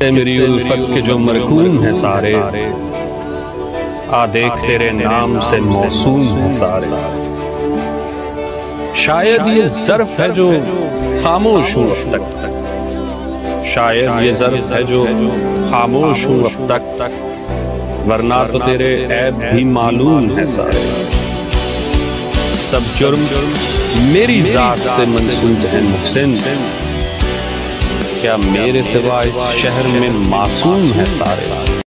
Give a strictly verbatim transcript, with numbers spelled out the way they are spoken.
मेरी उल्फत के जो मरकूम है सारे, आ देख तेरे नाम से मौसूम है सारे। शायद ये ज़र्फ है जो खामोश हूँ अब तक, शायद ये ज़र्फ है जो खामोश हूँ अब तक, वरना तो तेरे ऐब भी मालूम है सारे। सब जुर्म मेरी ज़ात से मंसूब है मुहसिन, क्या मेरे सिवा इस शहर में मासूम है सारे।